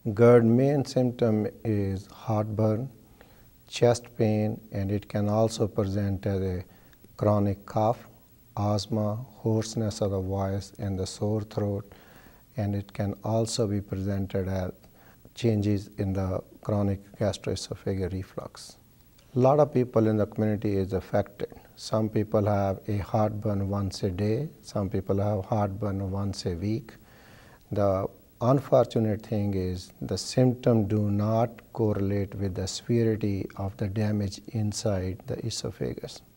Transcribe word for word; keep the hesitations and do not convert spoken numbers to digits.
GERD main symptom is heartburn, chest pain, and it can also present as a chronic cough, asthma, hoarseness of the voice, and the sore throat. And it can also be presented as changes in the chronic gastroesophageal reflux. A lot of people in the community is affected. Some people have a heartburn once a day, some people have heartburn once a week. The unfortunate thing is the symptoms do not correlate with the severity of the damage inside the esophagus.